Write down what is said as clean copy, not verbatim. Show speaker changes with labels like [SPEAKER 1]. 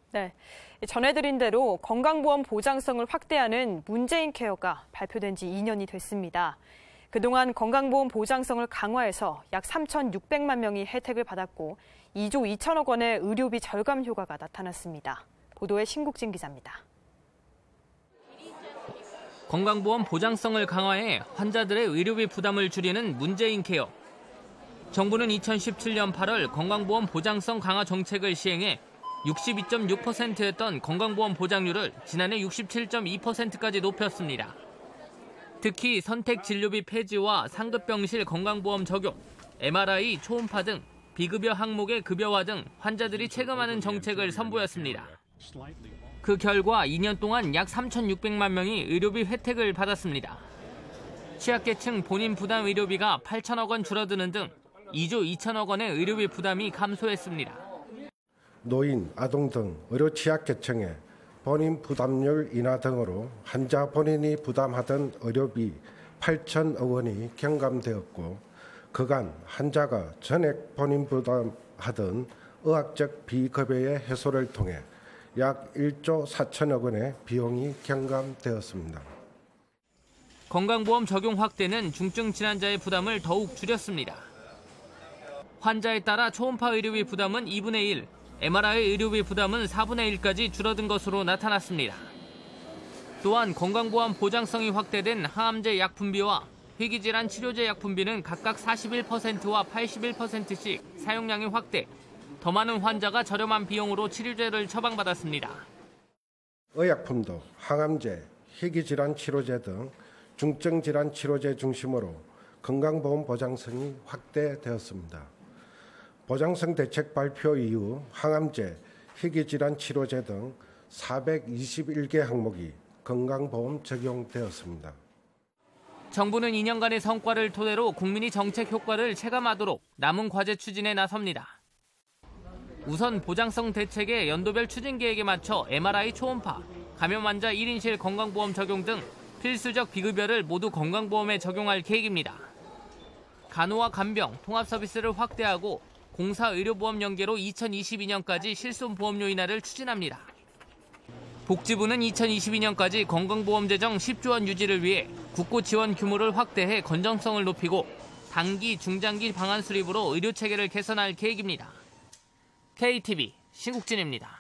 [SPEAKER 1] 네, 전해드린 대로 건강보험 보장성을 확대하는 문재인 케어가 발표된 지 2년이 됐습니다. 그동안 건강보험 보장성을 강화해서 약 3,600만 명이 혜택을 받았고 2조 2천억 원의 의료비 절감 효과가 나타났습니다. 보도에 신국진 기자입니다.
[SPEAKER 2] 건강보험 보장성을 강화해 환자들의 의료비 부담을 줄이는 문재인 케어. 정부는 2017년 8월 건강보험 보장성 강화 정책을 시행해 62.6%였던 건강보험 보장률을 지난해 67.2%까지 높였습니다. 특히 선택진료비 폐지와 상급병실 건강보험 적용, MRI, 초음파 등 비급여 항목의 급여화 등 환자들이 체감하는 정책을 선보였습니다. 그 결과 2년 동안 약 3,600만 명이 의료비 혜택을 받았습니다. 취약계층 본인 부담 의료비가 8천억 원 줄어드는 등 2조 2천억 원의 의료비 부담이 감소했습니다.
[SPEAKER 3] 노인, 아동 등 의료 취약계층의 본인 부담률 인하 등으로 환자 본인이 부담하던 의료비 8천억 원이 경감되었고 그간 환자가 전액 본인 부담하던 의학적 비급여의 해소를 통해 약 1조 4천억 원의 비용이 경감되었습니다.
[SPEAKER 2] 건강보험 적용 확대는 중증 질환자의 부담을 더욱 줄였습니다. 환자에 따라 초음파 의료비 부담은 2분의 1, MRI 의료비 부담은 4분의 1까지 줄어든 것으로 나타났습니다. 또한 건강보험 보장성이 확대된 항암제 약품비와 희귀질환 치료제 약품비는 각각 41%와 81%씩 사용량이 확대, 더 많은 환자가 저렴한 비용으로 치료제를 처방받았습니다.
[SPEAKER 3] 의약품도 항암제, 희귀질환 치료제 등 중증질환 치료제 중심으로 건강보험 보장성이 확대되었습니다. 보장성 대책 발표 이후 항암제, 희귀질환 치료제 등 421개 항목이 건강보험 적용되었습니다.
[SPEAKER 2] 정부는 2년간의 성과를 토대로 국민이 정책 효과를 체감하도록 남은 과제 추진에 나섭니다. 우선 보장성 대책의 연도별 추진 계획에 맞춰 MRI 초음파, 감염 환자 1인실 건강보험 적용 등 필수적 비급여를 모두 건강보험에 적용할 계획입니다. 간호와 간병, 통합 서비스를 확대하고 공사의료보험 연계로 2022년까지 실손보험료 인하를 추진합니다. 복지부는 2022년까지 건강보험 재정 10조 원 유지를 위해 국고 지원 규모를 확대해 건전성을 높이고 단기, 중장기 방안 수립으로 의료체계를 개선할 계획입니다. KTV 신국진입니다.